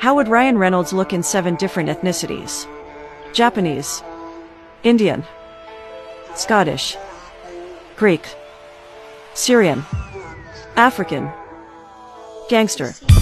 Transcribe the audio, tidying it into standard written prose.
How would Ryan Reynolds look in 7 different ethnicities? Japanese, Indian, Scottish, Greek, Syrian, African, gangster.